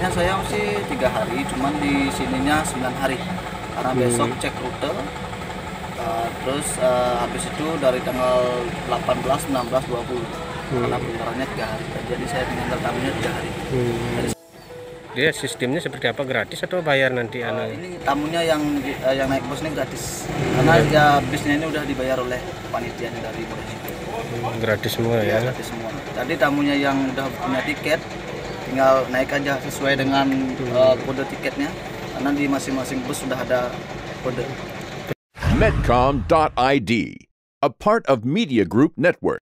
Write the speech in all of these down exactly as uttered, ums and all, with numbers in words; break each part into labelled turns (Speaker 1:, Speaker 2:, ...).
Speaker 1: Biasanya saya sih tiga hari, cuman di sininya sembilan hari. Karena
Speaker 2: Hmm.
Speaker 1: besok cek rute, uh, terus uh, habis itu dari tanggal delapan belas, enam belas, dua puluh.
Speaker 2: Hmm.
Speaker 1: Karena bentaranya tiga hari. Jadi saya tinggal tamunya tiga hari.
Speaker 2: Hmm.
Speaker 1: Jadi,
Speaker 2: Dia sistemnya seperti apa, gratis atau bayar nanti?
Speaker 1: uh,
Speaker 2: Anu?
Speaker 1: ini tamunya yang uh, yang naik bus ini gratis. Karena ya bisnya ini udah dibayar oleh panitianya dari Indonesia.
Speaker 2: Hmm, gratis semua
Speaker 1: Ya,
Speaker 2: ya?
Speaker 1: gratis semua. Jadi tamunya yang udah punya tiket tinggal naik aja sesuai dengan uh, kode tiketnya. Karena di masing-masing bus sudah ada kode.
Speaker 3: Medcom dot I D, a part of Media Group Network.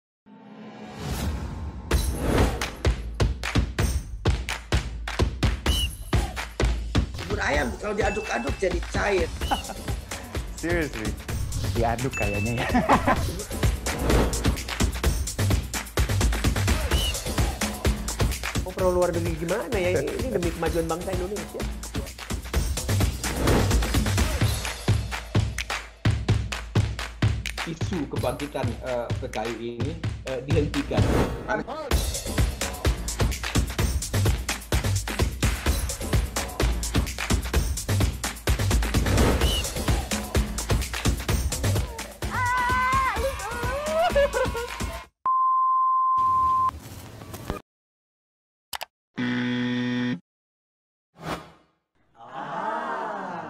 Speaker 4: Bubur ayam kalau diaduk-aduk jadi cair.
Speaker 5: Seriously? Diaduk kayaknya ya.
Speaker 6: Oh, pro luar negeri gimana ya? Ini demi kemajuan bangsa Indonesia.
Speaker 7: Isu kebangkitan uh, P K I ini uh, dihentikan.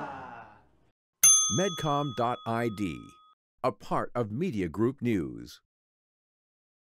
Speaker 3: Medcom dot I D, a part of Media Group News.